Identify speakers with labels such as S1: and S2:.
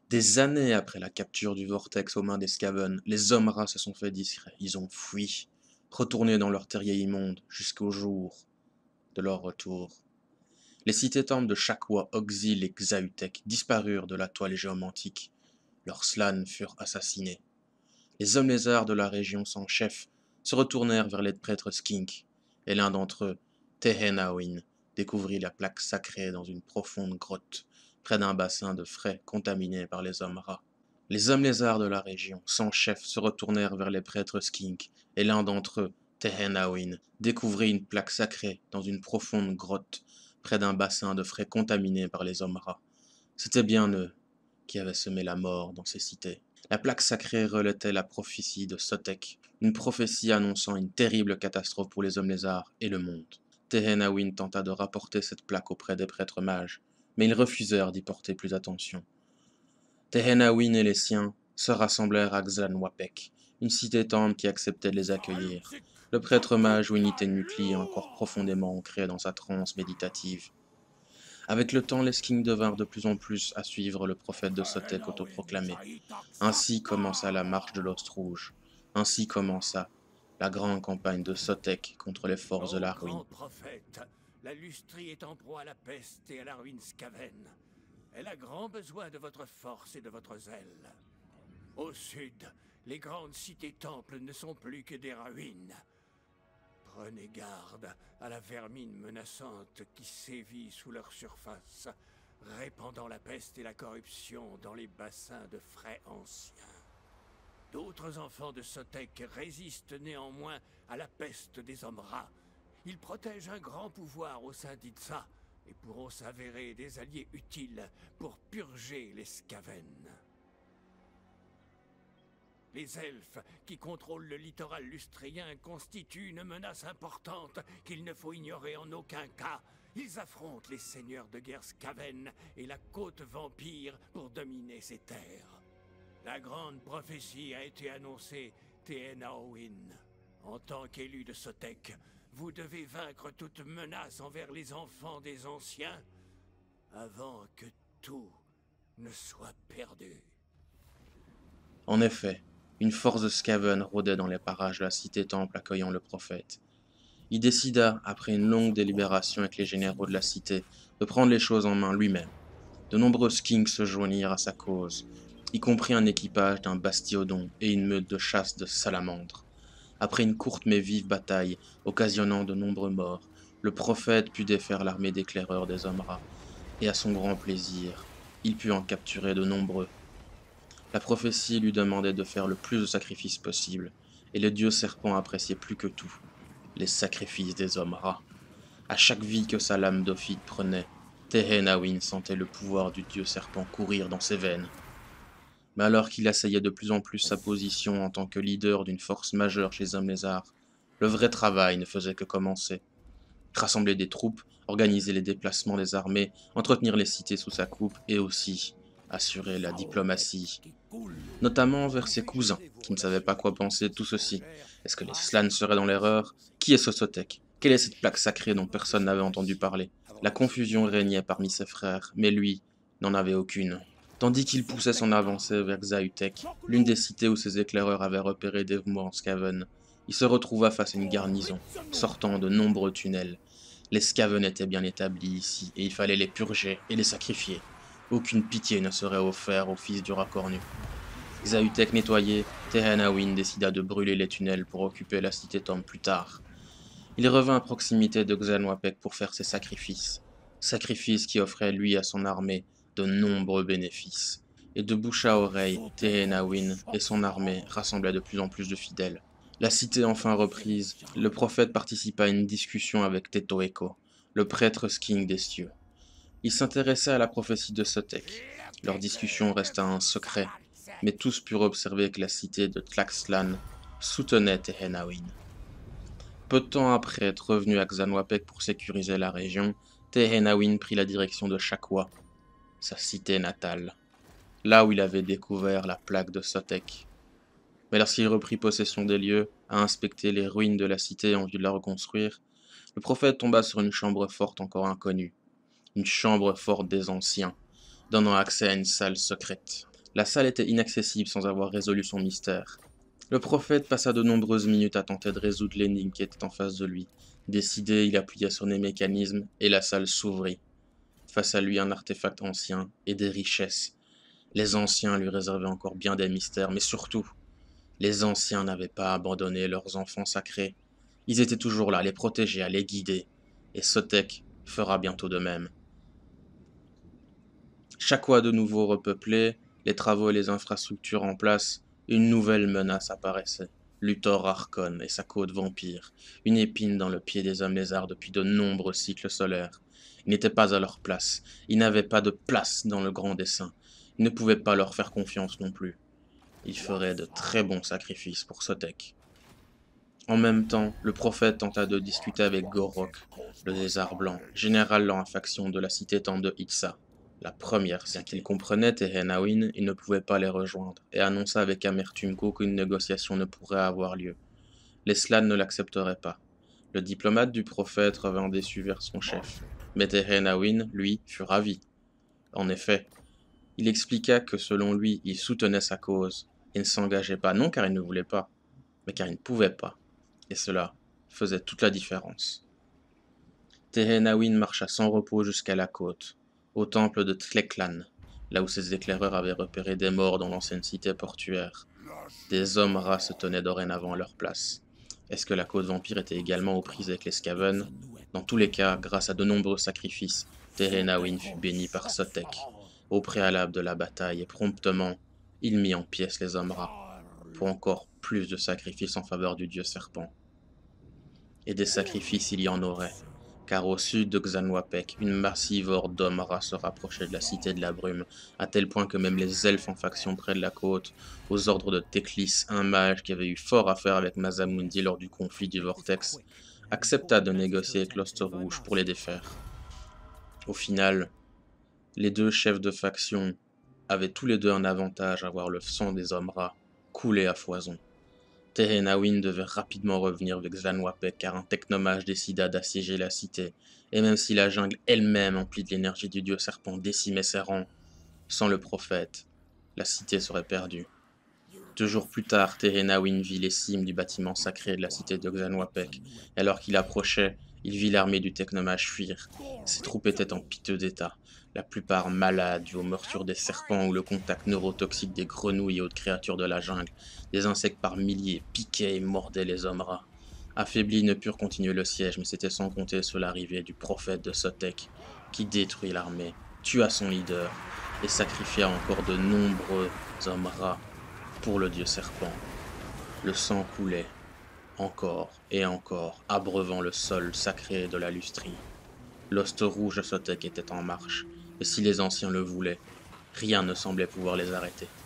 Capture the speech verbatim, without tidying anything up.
S1: Des années après la capture du vortex aux mains des Skaven, les hommes rats se sont fait discrets. Ils ont fui, retournés dans leur terrier immonde, jusqu'au jour de leur retour. Les cités temples de Chakwa, Oxil et Xahutek disparurent de la toile géomantique. Leurs slans furent assassinés. Les hommes lézards de la région sans chef se retournèrent vers les prêtres Skink, et l'un d'entre eux, Tehenawin, découvrit la plaque sacrée dans une profonde grotte, près d'un bassin de frais contaminé par les hommes rats. Les hommes lézards de la région sans chef se retournèrent vers les prêtres Skink, et l'un d'entre eux, Tehenawin, découvrit une plaque sacrée dans une profonde grotte, près d'un bassin de frais contaminé par les hommes rats. C'étaient bien eux qui avaient semé la mort dans ces cités. La plaque sacrée relatait la prophétie de Sotek, une prophétie annonçant une terrible catastrophe pour les hommes lézards et le monde. Tehenawin tenta de rapporter cette plaque auprès des prêtres mages, mais ils refusèrent d'y porter plus attention. Tehenawin et les siens se rassemblèrent à Xlanwapek, une cité temple qui acceptait de les accueillir. Le prêtre mage Winnie-Tenmucli, encore profondément ancré dans sa transe méditative. Avec le temps, les Skings devinrent de plus en plus à suivre le prophète de Sotek autoproclamé. Ainsi commença la marche de l'Ost Rouge. Ainsi commença la grande campagne de Sotek contre les forces de la
S2: Ô
S1: ruine.
S2: grand prophète, la Lustrie est en proie à la peste et à la ruine Skaven. Elle a grand besoin de votre force et de votre zèle. Au sud, les grandes cités-temples ne sont plus que des ruines. Prenez garde à la vermine menaçante qui sévit sous leur surface, répandant la peste et la corruption dans les bassins de frais anciens. D'autres enfants de Sotek résistent néanmoins à la peste des hommes rats. Ils protègent un grand pouvoir au sein d'Itza et pourront s'avérer des alliés utiles pour purger les Skaven. Les elfes qui contrôlent le littoral lustrien constituent une menace importante qu'il ne faut ignorer en aucun cas. Ils affrontent les seigneurs de guerre Skaven et la côte vampire pour dominer ces terres. La grande prophétie a été annoncée, Tehenawin. En tant qu'élu de Sotek, vous devez vaincre toute menace envers les enfants des anciens avant que tout ne soit perdu.
S1: En effet, une force de Skaven rôdait dans les parages de la cité-temple accueillant le prophète. Il décida, après une longue délibération avec les généraux de la cité, de prendre les choses en main lui-même. De nombreux Skinks se joignirent à sa cause, y compris un équipage d'un bastiodon et une meute de chasse de salamandres. Après une courte mais vive bataille, occasionnant de nombreux morts, le prophète put défaire l'armée d'éclaireurs des hommes rats, et à son grand plaisir, il put en capturer de nombreux. La prophétie lui demandait de faire le plus de sacrifices possible, et le dieu serpent appréciait plus que tout les sacrifices des hommes rats. À chaque vie que sa lame d'ophide prenait, Tehenawin sentait le pouvoir du dieu serpent courir dans ses veines. Mais alors qu'il asseyait de plus en plus sa position en tant que leader d'une force majeure chez les hommes lézards, le vrai travail ne faisait que commencer. Rassembler des troupes, organiser les déplacements des armées, entretenir les cités sous sa coupe et aussi assurer la diplomatie, notamment envers ses cousins, qui ne savaient pas quoi penser de tout ceci. Est-ce que les Slans seraient dans l'erreur? Qui est Sosotek? Quelle est cette plaque sacrée dont personne n'avait entendu parler? La confusion régnait parmi ses frères, mais lui n'en avait aucune. Tandis qu'il poussait son avancée vers Xahutek, l'une des cités où ses éclaireurs avaient repéré des mouvements Skaven, il se retrouva face à une garnison, sortant de nombreux tunnels. Les Skaven étaient bien établis ici, et il fallait les purger et les sacrifier. Aucune pitié ne serait offerte aux fils du racornu. Xahutek nettoyé, Tehenawin décida de brûler les tunnels pour occuper la cité Tom plus tard. Il revint à proximité de Xanwapek pour faire ses sacrifices. Sacrifices qui offraient lui à son armée de nombreux bénéfices. Et de bouche à oreille, Tehenawin et son armée rassemblaient de plus en plus de fidèles. La cité enfin reprise, le prophète participa à une discussion avec Tetoeko, le prêtre Sking des cieux. Il s'intéressait à la prophétie de Sotek. Leur discussion resta un secret, mais tous purent observer que la cité de Tlaxlan soutenait Tehenawin. Peu de temps après être revenu à Xanwapek pour sécuriser la région, Tehenawin prit la direction de Chakwa, sa cité natale, là où il avait découvert la plaque de Sotek. Mais lorsqu'il reprit possession des lieux, à inspecter les ruines de la cité en vue de la reconstruire, le prophète tomba sur une chambre forte encore inconnue, une chambre forte des anciens, donnant accès à une salle secrète. La salle était inaccessible sans avoir résolu son mystère. Le prophète passa de nombreuses minutes à tenter de résoudre l'énigme qui était en face de lui. Décidé, il appuya sur les mécanismes et la salle s'ouvrit. Face à lui, un artefact ancien et des richesses. Les anciens lui réservaient encore bien des mystères, mais surtout, les anciens n'avaient pas abandonné leurs enfants sacrés. Ils étaient toujours là, à les protéger, à les guider. Et Sotek fera bientôt de même. Chaque fois de nouveau repeuplé, les travaux et les infrastructures en place, une nouvelle menace apparaissait. Luthor Archon et sa côte vampire, une épine dans le pied des hommes lézards depuis de nombreux cycles solaires. Ils n'étaient pas à leur place, ils n'avaient pas de place dans le grand dessein, ils ne pouvaient pas leur faire confiance non plus. Ils feraient de très bons sacrifices pour Sotek. En même temps, le prophète tenta de discuter avec Gorok, le lézard blanc, général dans la faction de la cité-temple de Itza. La première, bien qu'il comprenait Tehenawin, il ne pouvait pas les rejoindre, et annonça avec amertume qu'aucune négociation ne pourrait avoir lieu. Les Slans ne l'accepteraient pas. Le diplomate du prophète revint déçu vers son chef, mais Tehenawin, lui, fut ravi. En effet, il expliqua que selon lui, il soutenait sa cause, et ne s'engageait pas non car il ne voulait pas, mais car il ne pouvait pas, et cela faisait toute la différence. Tehenawin marcha sans repos jusqu'à la côte, au temple de Tleklan, là où ses éclaireurs avaient repéré des morts dans l'ancienne cité portuaire. Des hommes rats se tenaient dorénavant à leur place. Est-ce que la côte vampire était également aux prises avec les Skaven? Dans tous les cas, grâce à de nombreux sacrifices, Tehenawin fut béni par Sotek, au préalable de la bataille, et promptement, il mit en pièces les hommes rats, pour encore plus de sacrifices en faveur du dieu serpent. Et des sacrifices il y en aurait, car au sud de Xanwapek, une massive horde d'hommes rats se rapprochait de la cité de la brume, à tel point que même les elfes en faction près de la côte, aux ordres de Teclis, un mage qui avait eu fort à faire avec Mazamundi lors du conflit du Vortex, accepta de négocier avec l'Ost Rouge pour les défaire. Au final, les deux chefs de faction avaient tous les deux un avantage à voir le sang des hommes rats couler à foison. Tehenawin devait rapidement revenir avec Xanwapek car un technomage décida d'assiéger la cité, et même si la jungle elle-même, emplie de l'énergie du dieu serpent, décimait ses rangs, sans le prophète, la cité serait perdue. Deux jours plus tard, Tehenawin vit les cimes du bâtiment sacré de la cité de Xanwapek, et alors qu'il approchait, il vit l'armée du technomage fuir. Ses troupes étaient en piteux état, la plupart malades dues aux morsures des serpents ou le contact neurotoxique des grenouilles et autres créatures de la jungle. Des insectes par milliers piquaient et mordaient les hommes rats. Affaiblis, ils ne purent continuer le siège, mais c'était sans compter sur l'arrivée du prophète de Sotek, qui détruit l'armée, tua son leader et sacrifia encore de nombreux hommes rats pour le dieu serpent. Le sang coulait, encore et encore, abreuvant le sol sacré de la lustrie. L'Ost Rouge de Sotek était en marche, et si les anciens le voulaient, rien ne semblait pouvoir les arrêter.